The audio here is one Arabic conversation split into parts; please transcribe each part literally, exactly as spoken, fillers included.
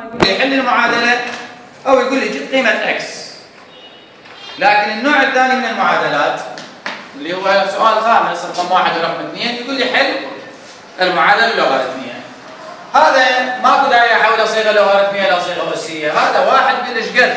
يقول لي حل المعادله او يقول لي جيب قيمه اكس. لكن النوع الثاني من المعادلات اللي هو سؤال خامس رقم واحد ورقم اثنين يقول لي حل المعادله اللوغاريتميه. هذا ماكو داعي احول صيغه لوغاريتميه الى صيغه اسيه، هذا واحد بالاشقد.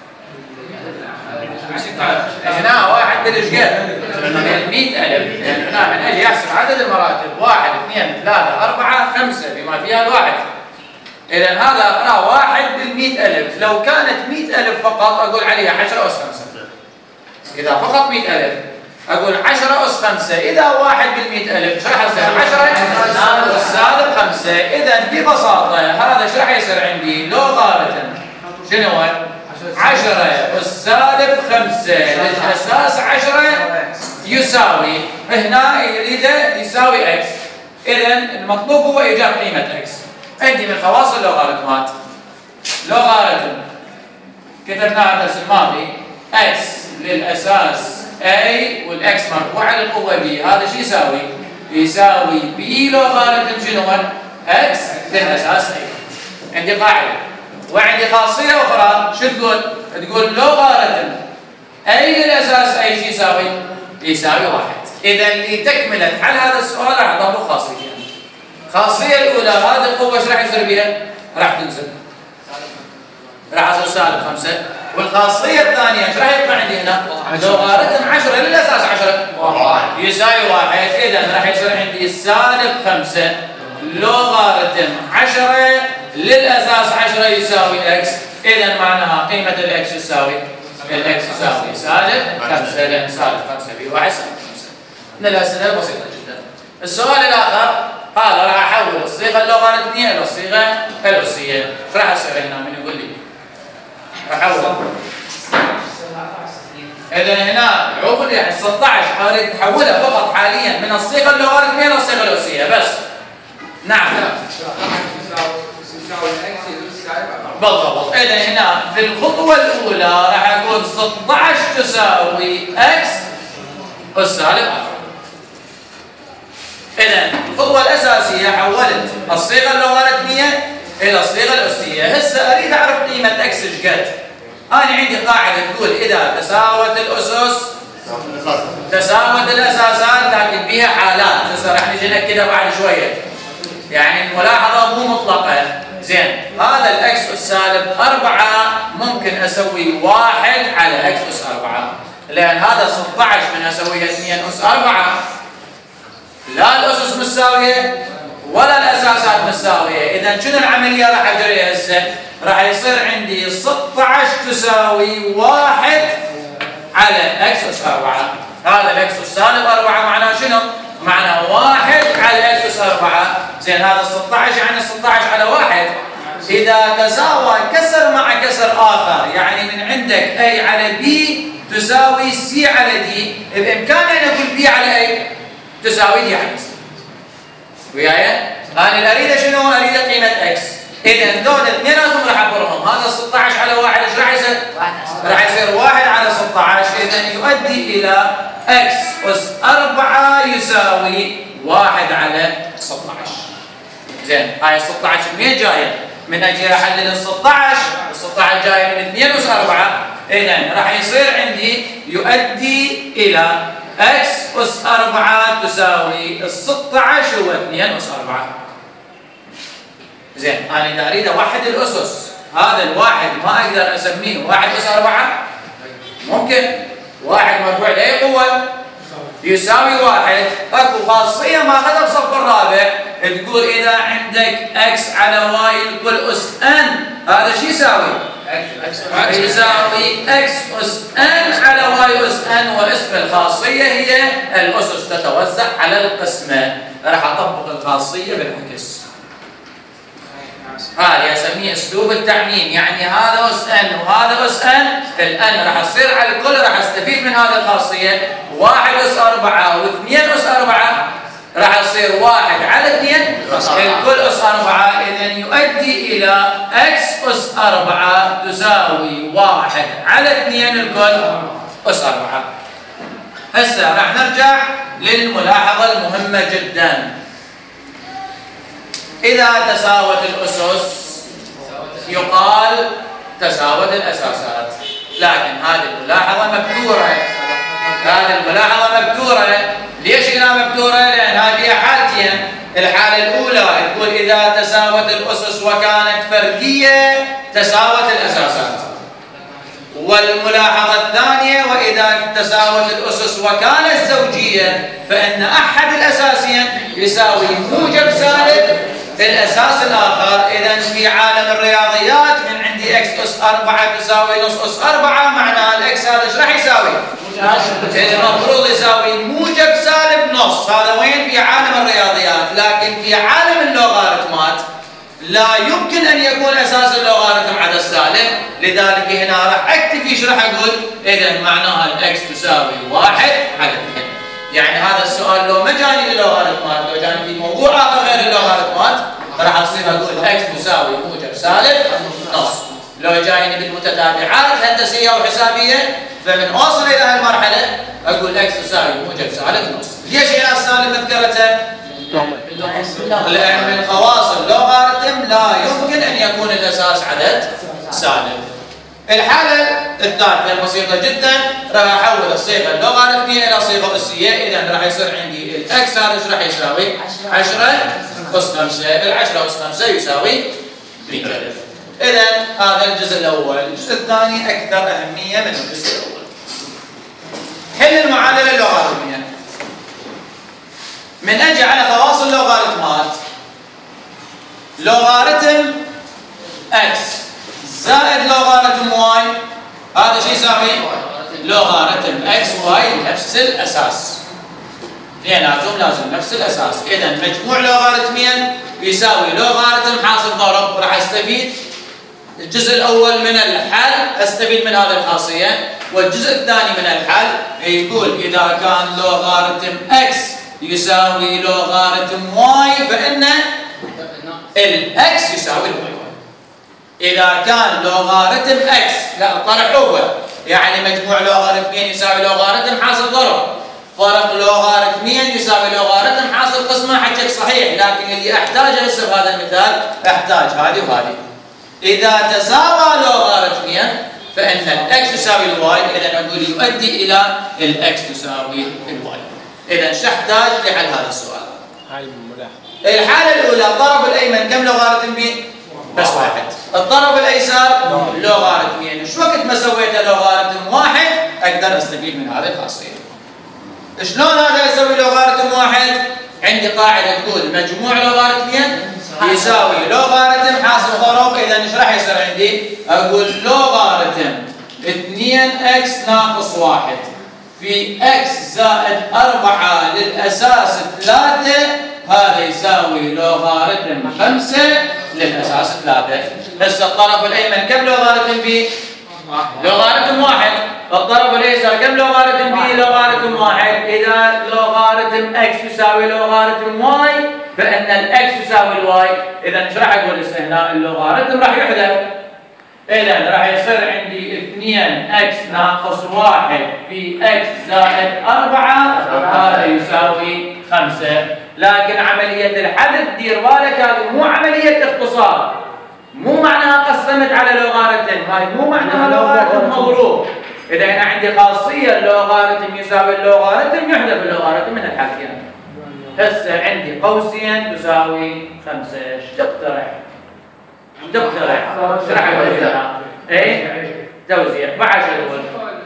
هنا واحد بالاشقد مئة ألف، يعني هنا من اجي احسب عدد المراتب واحد اثنين ثلاثه اربعه خمسه بما فيها الواحد. اذا هذا اقراه واحد بالمئة ألف، لو كانت مئة ألف فقط اقول عليها عشرة أس خمسة. إذا فقط مئة ألف أقول عشرة أس خمسة، إذا واحد بالمئة ألف إيش راح يصير؟ عشرة أس سالب خمسة. إذا ببساطة هذا إيش راح يصير عندي؟ لوغاريتم شنو هو؟ عشرة أس سالب خمسة للأساس عشرة يساوي، هنا يريده يساوي إكس. إذا المطلوب هو إيجاد قيمة إكس. عندي من خواص اللوغاريتمات لوغاريتم كتبناها الدرس الماضي إكس للأساس A والإكس مرفوع للقوة B، هذا شو يساوي؟ يساوي B لوغاريتم شنو هو؟ إكس للأساس A. عندي قاعدة وعندي خاصية أخرى شو تقول؟ تقول لوغاريتم A للأساس A شو يساوي؟ يساوي واحد. إذا لتكملة حل هذا السؤال راح أضاف خاصيتين. الخاصية الأولى هذه القوة ايش راح يصير بها؟ راح تنزل. راح يصير سالب خمسة. والخاصية الثانية ايش راح يطلع عندي هنا؟ لوغاريتم عشرة للأساس عشرة يساوي واحد. إذا راح يصير عندي سالب خمسة لوغاريتم عشرة للأساس عشرة يساوي إكس. إذا معناها قيمة الإكس يساوي الإكس يساوي سالب خمسة، لأن سالب خمسة في واحد سالب خمسة. من الأسئلة بسيطة جدا. السؤال الآخر قال راح أحول الصيغة اللوغاريتمية إلى الصيغة الأسية. ايش راح يصير هنا؟ من يقول لي؟ راح أحول. إذا هنا عقل يعني ستة عشر أريد أحولها فقط حاليا من الصيغة اللوغاريتمية إلى الصيغة الأسية بس. نعم. بالضبط. إذا هنا في الخطوة الأولى راح أقول ستة عشر تساوي إكس أس سالب أربعة. إذا الخطوة الأساسية حولت الصيغة اللوغاريتمية إلى الصيغة الأسية. هسه أريد أعرف قيمة إكس إيش قد. أنا عندي قاعدة تقول إذا تساوت الأسس تساوت الأساسات، لكن بها حالات. هسه راح نجي نأكدها بعد شوية. يعني الملاحظة مو مطلقة. زين، هذا الإكس أس سالب أربعة ممكن أسوي واحد على إكس أس أربعة، لأن هذا ستة عشر من أسويها اثنين أس أربعة. لا الأسس مساوية ولا الأساسات مساوية. إذا شنو العملية راح أجريها هسه؟ راح يصير عندي ستة عشر تساوي واحد على إكس أس أربعة. هذا الإكس أس سالب أربعة معناه شنو؟ معناه واحد على إكس أس أربعة. زين، هذا ستة عشر يعني ستة عشر على واحد. إذا تساوى كسر مع كسر آخر، يعني من عندك A على B تساوي C على D، بإمكاني أن أقول B على A تساوي دي على سي. وياي؟ أنا اللي أريده شنو؟ أريد قيمة إكس. إذا ذول اثنيناتهم راح أفرهم. هذا ستة عشر على واحد ايش راح يصير؟ راح يصير واحد على ستة عشر. إذا يؤدي إلى إكس أس أربعة يساوي واحد على ستة عشر. زين، هاي ستة عشر منين جاية؟ من أجي أحلل ال ستة عشر، ال ستة عشر جاية من اثنين أس أربعة. إذا راح يصير عندي يؤدي إلى إكس أس أربعة تساوي ال ستة عشر هو اثنين أس أربعة. زين، أنا إذا أريد أوحد الأسس، هذا الواحد ما أقدر أسميه واحد أس أربعة؟ ممكن. واحد مرفوع لأي قوة يساوي واحد. أكو خاصية ماخذها بصف الرابع تقول إذا عندك إكس على واي الكل أس إن، هذا شو يساوي؟ يساوي إكس أس إن على واي أس إن، واسم الخاصية هي الأسس تتوزع على القسمة. راح أطبق الخاصية بالعكس. هذا أسميه أسلوب التعميم، يعني هذا أس إن وهذا أس إن، الإن راح تصير على الكل، راح أستفيد من هذه الخاصية. واحد أس أربعة واثنين أس أربعة راح يصير واحد على اثنين الكل أس أربعة. إذا يؤدي إلى إكس أس أربعة تساوي واحد على اثنين الكل أس أربعة. هسه راح نرجع للملاحظة المهمة جدا. إذا تساوت الأسس يقال تساوت الأساسات. لكن هذه الملاحظة مبتورة، هذه الملاحظة مبتورة. ليش قلنا مبتورة؟ لأن هذه حالتين. الحالة الأولى تقول إذا تساوت الأسس وكانت فردية تساوت الأساسات، والملاحظة الثانية وإذا تساوت الأسس وكانت زوجية فإن أحد الأساسين يساوي موجب سالب الأساس الآخر. إذا في عالم الرياضيات من عندي إكس أس أربعة تساوي نص أس أربعة، معناها الإكس هذا إيش راح يساوي؟ المفروض يساوي موجب سالب نص. هذا وين؟ في عالم الرياضيات. لكن في عالم اللوغاريتمات لا يمكن أن يكون أساس اللوغاريتم عدد سالب، لذلك هنا راح أكتفي ايش راح أقول؟ إذا معناها الإكس تساوي واحد على اثنين. يعني هذا السؤال لو ما جاني للوغاريتمات، لو جاني في موضوع آخر غير اللوغاريتمات راح أصير أقول إكس تساوي موجب سالب نص. لو جايني بالمتتابعات هندسية أو حسابية فمن أوصل إلى هالمرحلة أقول إكس تساوي موجب سالب نص. ليش هنا السالب ذكرتها؟ لأن من خواص اللوغاريتم لا يمكن أن يكون الأساس عدد سالب. الحالة الثالثة البسيطة جدا، راح أحول الصيغة اللوغاريتمية إلى صيغة أسية. إذا راح يصير عندي الإكس هذا إيش راح يساوي؟ عشرة أس خمسة، العشرة أس خمسة يساوي مئة. إذا هذا الجزء الأول. الجزء الثاني أكثر أهمية من الجزء الأول. حل المعادلة اللوغاريتمية. من أجي على خواص اللوغاريتمات، لوغاريتم إكس زائد لوغاريتم واي هذا شو يساوي؟ لوغاريتم إكس واي نفس الأساس. اثنيناتهم لازم نفس الأساس. إذا مجموع لوغاريتمين يساوي لوغاريتم حاصل ضرب. راح أستفيد الجزء الأول من الحل، أستفيد من هذه الخاصية، والجزء الثاني من الحل يقول إذا كان لوغاريتم إكس يساوي لوغاريتم واي فإن الإكس يساوي الواي. إذا كان لوغاريتم إكس لا الطرح أول، يعني مجموع لوغاريتمين يساوي لوغاريتم حاصل ضرب، فرق لوغاريتمين يساوي لوغاريتم حاصل قسمة. حكيك صحيح، لكن اللي أحتاجه هسه بهذا المثال أحتاج هذه وهذه. إذا تساوى لوغاريتمين فإن الإكس يساوي الواي، إذا نقول يؤدي إلى الإكس تساوي الواي. إذا ايش احتاج لحل هذا السؤال؟ هاي الملاحظة. الحالة الأولى الطرف الأيمن كم لوغاريتم بي؟ بس واحد. الطرف الأيسر لوغاريتمين. شو وقت ما سويت لوغاريتم واحد أقدر أستفيد من هذه الخاصية. شلون هذا يسوي لوغاريتم واحد؟ عندي قاعدة تقول مجموع لوغاريتمين يساوي لوغاريتم حاصل ضرب. إذا ايش راح يصير عندي؟ أقول لوغاريتم اثنين إكس ناقص واحد في إكس زائد أربعة للأساس ثلاثة، هذا يساوي لوغاريتم خمسة للأساس ثلاثة. هسه الطرف الأيمن كم لوغاريتم بي؟ لوغاريتم واحد. الطرف الأيسر كم لوغاريتم بي؟ لوغاريتم واحد. إذا لوغاريتم إكس يساوي لوغاريتم واي فإن الإكس يساوي الواي. إذا ايش راح أقول هسه هنا؟ اللوغاريتم راح يحذف. إذا راح يصير عندي اثنين إكس ناقص واحد في إكس زائد أربعة هذا يساوي خمسة. لكن عملية الحذف دير بالك هذه مو عملية اختصار، مو معناها قسمت على لوغاريتم، هاي مو معناها لوغاريتم مضروب. إذا أنا عندي خاصية اللوغاريتم يساوي اللوغاريتم يحذف اللوغاريتم من الحالتين. هسه عندي قوسين تساوي خمسة. ايش تقترح؟ تقترح؟ ايش راح اقول هنا؟ اي؟ توزيع. بعد شو تقول؟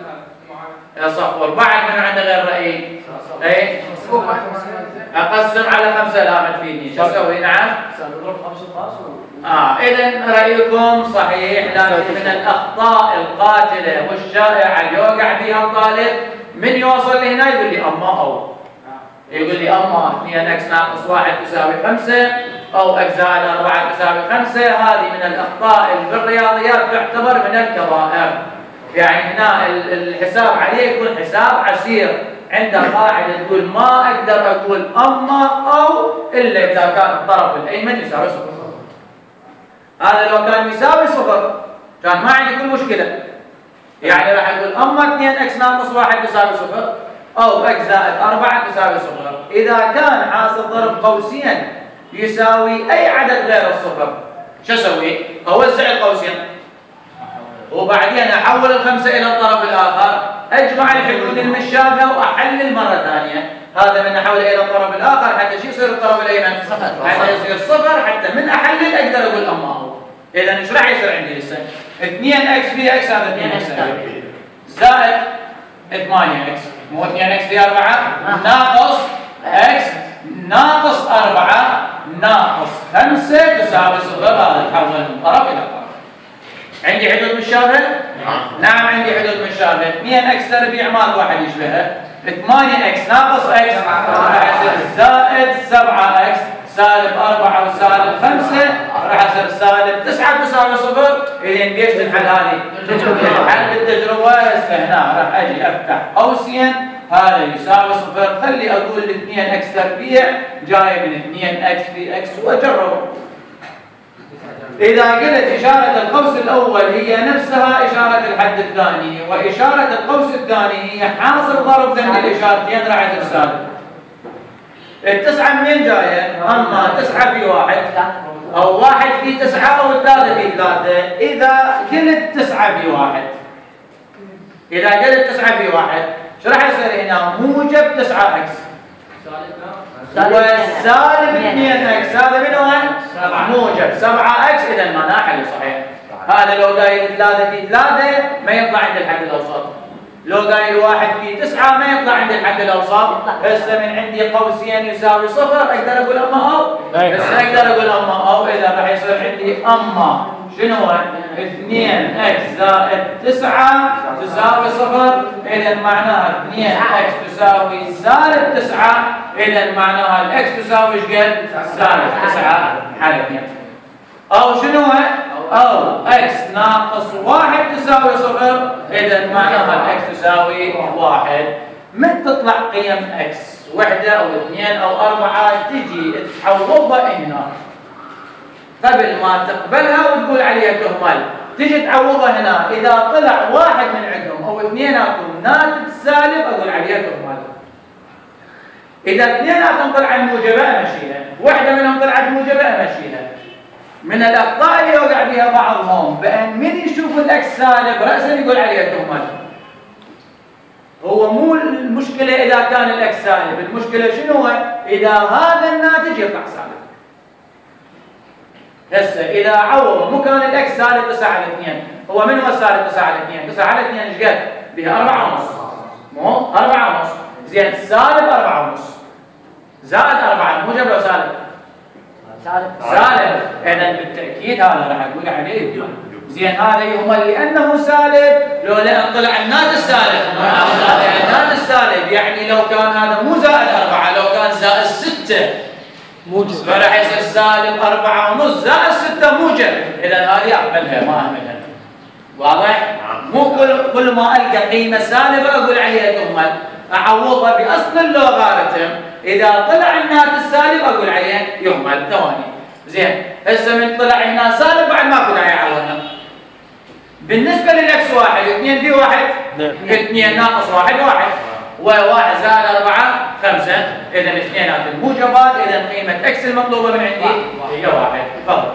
يا صفور. بعد من عنده غير رأي؟ اي؟ اقسم على خمسة لا ما تفيدني. شو اسوي؟ نعم؟ نضرب خمسة خاص. اه اذا رايكم صحيح، لكن من الاخطاء القاتله والشائعه اللي يوقع فيها الطالب من يوصل لهنا يقول لي اما او يقول لي اما اثنين اكس ناقص واحد تساوي خمسة او اكس زائد أربعة تساوي خمسة. هذه من الاخطاء اللي بالرياضيات تعتبر من الكبائر. يعني هنا الحساب عليه يكون حساب عسير. عنده قاعده تقول ما اقدر اقول اما او الا اذا كان الطرف الايمن يساوي صفر. هذا لو كان يساوي صفر كان ما عندي كل مشكله. يعني راح اقول اما اثنين اكس ناقص واحد تساوي صفر او اكس زائد أربعة تساوي صفر. اذا كان حاصل ضرب قوسين يساوي اي عدد غير الصفر شو اسوي؟ اوزع القوسين وبعدين احول الخمسه الى الطرف الاخر، اجمع الحدود المشابهه واحلل مره ثانيه، هذا من احوله الى الطرف الاخر حتى شو يصير الطرف الايمن؟ صفر، حتى يصير صفر، حتى من احلل اقدر اقول اما هو. اذا ايش راح يصير عندي هسه؟ اثنين اكس في اكس هذا اثنين اكس زائد ثمانية اكس، مو اثنين اكس في أربعة ناقص اكس ناقص أربعة ناقص خمسة تساوي صفر، هذا تحول من طرف الى طرف. عندي حدود مشابهة؟ نعم عندي حدود مشابهة، اثنين اكس تربيع مال واحد يشبهها، ثمانية اكس ناقص اكس راح يصير زائد سبعة اكس سالب أربعة وسالب خمسة راح يصير سالب تسعة تساوي صفر. إذا بيش تنحل هذه؟ حل بالتجربة. هسه هنا راح أجي أفتح قوسين، هذا يساوي صفر، خلي أقول اثنين اكس تربيع جاي من اثنين اكس في اكس وأجرب. إذا قلت إشارة القوس الأول هي نفسها إشارة الحد الثاني، وإشارة القوس الثاني هي حاصل ضرب بين الإشارتين راح يصير سالب. التسعة منين جاية؟ أما تسعة في واحد أو واحد في تسعة أو ثلاثة في ثلاثة. إذا قلت تسعة في واحد إذا قلت تسعة في واحد شو راح يصير هنا؟ موجب تسعة اكس والسالب اثنين اكس، هذا من وين؟ موجب سبعة اكس. إذا معناه حل صحيح. هذا لو داير ثلاثة في ثلاثة ما يطلع عند الحد الأوسط، لو داير واحد في تسعة ما يطلع عند الحد الأوسط. هسه من عندي قوسين يساوي صفر، أقدر أقول أما أو؟ هسه أقدر أقول أما أو. إذا راح يصير عندي أما شنو هو؟ اثنين اكس زائد تسعة تساوي صفر، إذا معناها اثنين اكس تساوي سالب تسعة، إذا معناها الإكس تساوي ايش قد؟ سالب تسعة حل اثنين. أو شنو هو؟ أو اكس ناقص واحد تساوي صفر، إذا معناها الاكس تساوي واحد. من تطلع قيم اكس وحدة أو اثنين أو أربعة تجي تحوضها هنا قبل ما تقبلها وتقول عليها تهمل، تجي تعوضها هنا. إذا طلع واحد من عندهم أو اثنيناتهم ناتج سالب أقول عليها تهمل. إذا اثنيناتهم طلعت موجبة أمشيها، واحدة منهم طلعت موجبة أمشيها. من الأخطاء اللي يوقع بها بعضهم بأن من يشوف الأكس سالب رأسا يقول عليها تهمل. هو مو المشكلة إذا كان الأكس سالب، المشكلة شنو هو؟ إذا هذا الناتج يطلع سالب. هسه إذا عوض مكان الأكس سالب تسعة على اثنين، هو من هو سالب تسعة على اثنين؟ تسعة على اثنين ايش قد؟ بها أربعة ونص. مو؟ أربعة ونص. زين سالب أربعة ونص. زائد أربعة موجب لو سالب؟ سالب. سالب. إذا بالتأكيد هذا راح أقول عليه. زين هذا يهمل لأنه سالب، لو لأن طلع الناتج سالب. الناتج سالب يعني لو كان هذا مو زائد أربعة، لو كان زائد ستة موجب، فراح يصير سالب أربعة ونص زائد ستة موجب. إذا هذه أقبلها ما أهملها. واضح؟ مو كل كل ما ألقى قيمة سالبة أقول عليها تهمل، أعوضها بأصل اللوغاريتم. إذا طلع الناتج سالب أقول عليه يهمل. ثواني. زين هسه من طلع هنا سالب بعد ما كنا يعوضها. بالنسبة للإكس واحد اثنين في واحد اثنين ناقص واحد واحد وواحد زائد أربعة خمسة، إذا اثنينات الموجبات، إذا قيمة إكس المطلوبة من عندي هي واحد. تفضل.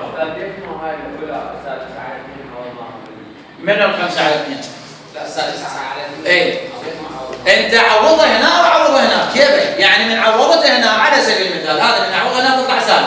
من الخمسة على اثنين؟ لا السادسة على اثنين. إيه. أنت عوضها هنا أو عوضها هنا؟ كيف؟ يعني من عوضتها هنا على سبيل المثال، هذا من عوضها هنا تطلع سالب.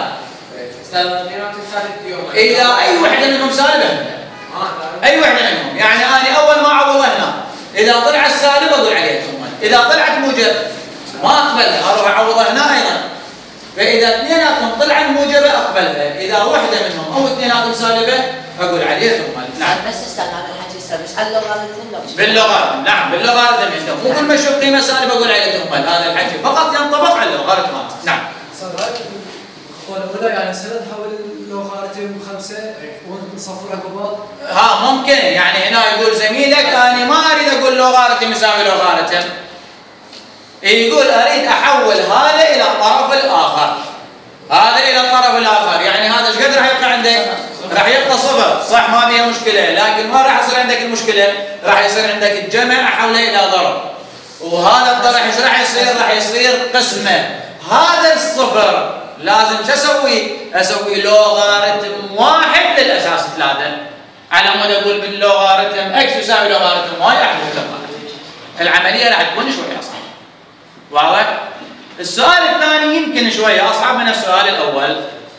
إذا أي وحدة منهم سالبة، أي وحدة منهم، يعني أنا أول ما عوضها هنا، إذا طلعت سالبة أقول عليها تهمل، إذا طلعت موجب ما أقبلها أروح أعوضها هنا أيضا. فإذا اثنيناتهم طلعت موجبة أقبلها، إذا واحدة منهم أو اثنيناتهم سالبة أقول عليها تهمل. نعم. بس استنى هذا الحكي يصير بس على اللوغاريتم. باللوغاريتم، نعم باللوغاريتم أنت مو كل ما أشوف قيمة سالبة أقول عليها تهمل، هذا الحكي فقط ينطبق على اللوغاريتمات. نعم. الأولى يعني سنة نحول اللوغاريتم خمسة ونصفرها ببعض. ها ممكن، يعني هنا يقول زميلك أنا ما أريد أقول لوغاريتم يساوي لوغاريتم، يقول أريد أحول هذا إلى الطرف الآخر، هذا إلى الطرف الآخر، يعني هذا إيش قد راح يبقى عندك؟ راح يبقى صفر، صح ما فيها مشكلة، لكن ما راح يصير عندك المشكلة، راح يصير عندك الجمع أحوله إلى ضرب، وهذا الضرب إيش راح يصير؟ راح يصير قسمة، هذا الصفر لازم شو اسوي؟ اسوي لوغاريتم واحد للاساس ثلاثه. على مود اقول من لوغاريتم اكس يساوي لوغاريتم واي احذف لوغاريتم. العمليه راح تكون شوي اصعب. واضح؟ السؤال الثاني يمكن شويه اصعب من السؤال الاول.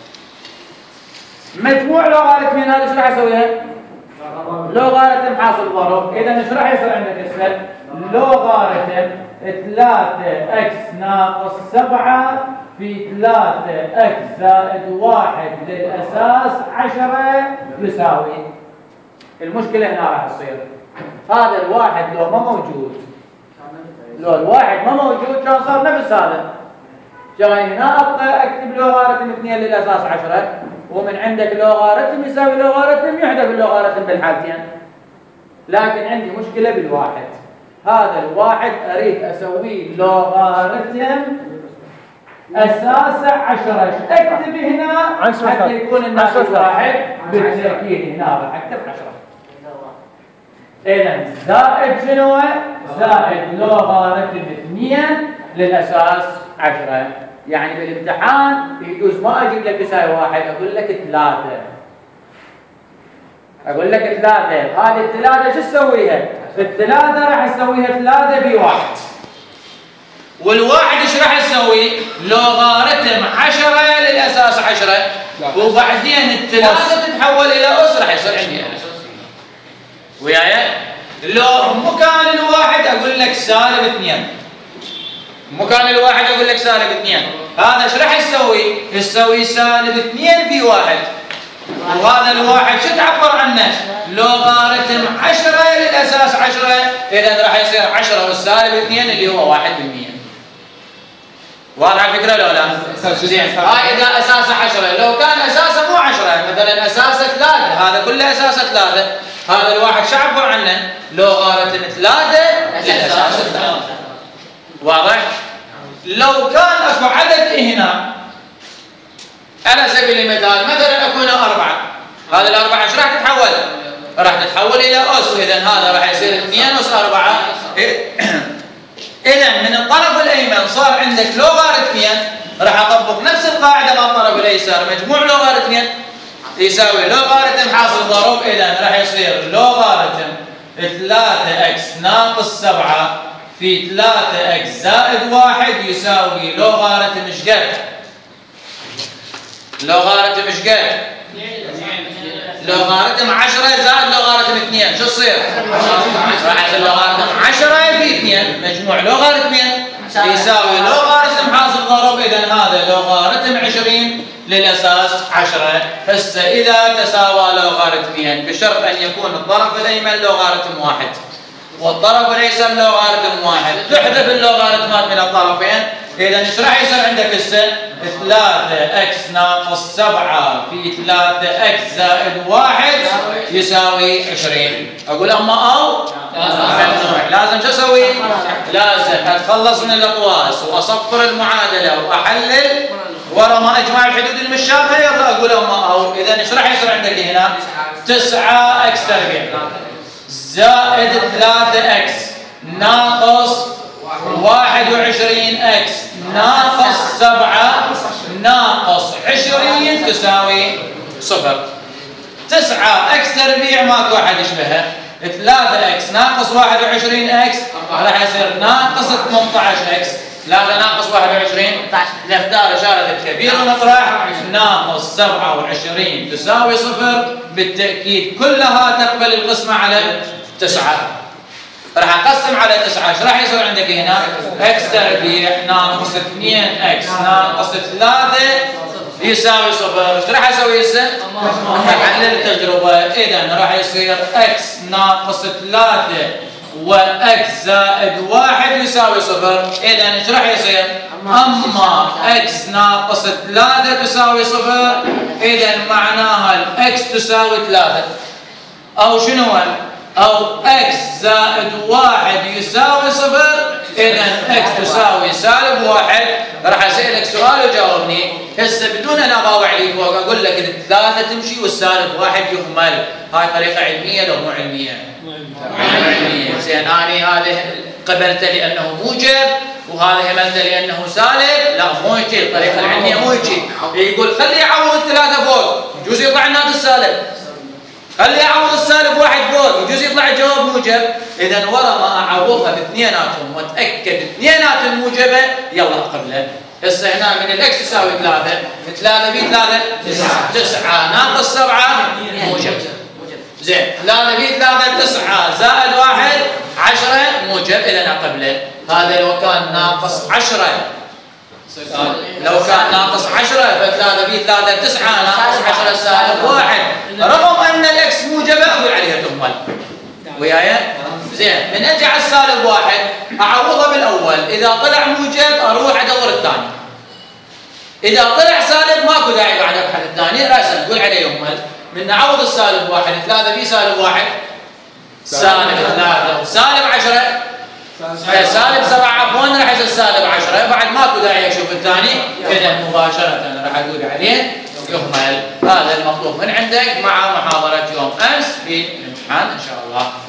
مجموع لوغاريتمين هذا شو راح اسويها؟ لوغاريتم حاصل ضرب. اذا ايش راح يصير عندك هسه؟ لوغاريتم ثلاثة اكس ناقص سبعة في ثلاثة اكس زائد واحد للاساس عشرة يساوي. المشكلة هنا راح تصير هذا الواحد لو ما موجود، لو الواحد ما موجود كان صار نفس هذا. كان هنا ابقى اكتب لوغاريتم اثنين للاساس عشرة، ومن عندك لوغاريتم يساوي لوغاريتم يحذف اللوغاريتم بالحالتين. لكن عندي مشكلة بالواحد. هذا الواحد اريد اسويه لوغاريتم اساسه عشرة. اكتب هنا حتى يكون الناتج واحد. بالتاكيد هنا راح اكتب عشرة. اذا زائد شنو؟ زائد لوغاريتم اثنين للاساس عشرة. يعني بالامتحان يجوز ما اجيب لك يساوي واحد، اقول لك ثلاثة. اقول لك ثلاثة، هذه الثلاثة شو تسويها؟ الثلاثة راح اسويها ثلاثة في واحد. والواحد ايش راح يسوي؟ لوغاريتم عشرة للاساس عشرة، وبعدين الثلاثة تتحول الى اس راح يصير عندي انا. وياي؟ لو مكان الواحد اقول لك سالب اثنين. مكان الواحد اقول لك سالب اثنين، هذا ايش راح يسوي؟ يسوي سالب اثنين في واحد. وهذا الواحد شو تعبر عنه؟ لوغاريتم عشرة للاساس عشرة، اذا راح يصير عشرة والسالب اثنين اللي هو واحد بالمئة. واضح الفكره لو لا؟ زين، هاي اذا اساسه عشرة، لو كان اساسه مو عشرة، مثلا اساسه ثلاثة، هذا كله اساسه ثلاثة، هذا الواحد شو عبر عنه؟ لوغاريتم ثلاثة للاساس ثلاثة. واضح؟ لو كان اكو عدد هنا على سبيل المثال، مثلا اكو هنا أربعة، هذه الأربعة ايش راح تتحول؟ راح تتحول إلى أس، إذا هذا راح يصير اثنين أس أربعة. إذا من الطرف الأيمن صار عندك لوغاريتمين، راح أطبق نفس القاعدة مع الطرف الأيسر، مجموع لوغاريتمين يساوي لوغاريتم حاصل ضروب، إذا راح يصير لوغاريتم ثلاثة اكس ناقص سبعة في ثلاثة اكس زائد واحد يساوي لوغاريتم ايش قد؟ لوغاريتم ايش قد؟ لوغاريتم عشرة زائد لوغاريتم اثنين، شو تصير؟ راح يصير لوغاريتم عشرة في اثنين مجموع لوغاريتمين يساوي لوغاريتم حاصل ضرب، اذا هذا لوغاريتم عشرين للاساس عشرة. هسه اذا تساوى لوغاريتمين بشرط ان يكون الطرف الايمن لوغاريتم واحد والطرف الايسر لوغاريتم واحد، تحذف اللوغاريتمات من الطرفين. اذا ايش راح يصير عندك هسه؟ ثلاثة اكس ناقص سبعة في ثلاثة اكس زائد واحد يساوي عشرين. اقول اما او ممنوع، لازم شو اسوي؟ لازم اتخلص من الاقواس واصفر المعادله واحلل ورا ما اجمع الحدود المشابهه، يلا اقول اما او. اذا ايش راح يصير عندك هنا؟ تسعة اكس تربيع زائد ثلاثة اكس ناقص واحد وعشرين اكس ناقص سبعة ناقص عشرين تساوي صفر. تسعة اكس تربيع ماكو واحد يشبهها، ثلاثة اكس ناقص واحد وعشرين اكس راح يصير ناقص ثمانية عشر اكس. ثلاثة ناقص واحد وعشرين نختار إشارة الكبير ونطرح، ناقص سبعة وعشرين تساوي صفر. بالتأكيد كلها تقبل القسمة على تسعة. راح اقسم على تسعة، ايش راح يصير عندك هنا؟ اكس تربيع ناقص اثنين اكس ناقص ثلاثة يساوي صفر. ايش راح اسوي هسه؟ احلل التجربة. اذا راح يصير اكس ناقص ثلاثة واكس زائد واحد يساوي صفر. اذا ايش راح يصير؟ اما اكس ناقص ثلاثة تساوي صفر، اذا معناها الاكس تساوي ثلاثة، او شنو؟ أو إكس زائد واحد يساوي صفر، إذا إكس تساوي سالب واحد. راح أسألك سؤال وجاوبني هسه بدون أن أضاوع لي فوق، أقول لك الثلاثة تمشي والسالب واحد يهمل. هاي طريقة علمية لو مو علمية؟ علمية. زين أنا هذا قبلته لأنه موجب وهذا هملته لانه سالب، لا مو هيك الطريقه العلميه مو هيك. يقول خلي يعوض الثلاثه فوق، يجوز يطلع الناتج السالب. خلي يعوض السالب واحد فوق، يجوز يطلع الجواب موجب. اذا ورا ما اعوضها باثنيناتهم واتاكد اثنيناتهم موجبه يلا اقبله. هسه هنا من الاكس يساوي ثلاثه، ثلاثه في ثلاثه تسعه، تسعه ناقص سبعه موجب. زين ثلاثه في ثلاثه تسعه زائد واحد عشره موجب، اذا اقبله. هذا لو كان ناقص عشره، لو كان ناقص عشرة فثلاثة في ثلاثة تسعة ناقص عشرة سالب واحد، رغم أن الإكس موجبة أقول عليها تهمل. وياي؟ زين من أجي على السالب واحد أعوضها بالأول، إذا طلع موجب أروح أدور الثاني. إذا طلع سالب ماكو داعي بعد أبحث الثاني، رأسا نقول عليه يهمل. من نعوض السالب واحد، ثلاثة في سالب واحد سالب ثلاثة سالب عشرة سالب سبعة عفوا راح يصير سالب عشرة، بعد ماكو داعي اشوف الثاني، اذا مباشرة راح اقول عليه يهمل. هذا المطلوب من عندك مع محاضرة يوم امس في الامتحان ان شاء الله.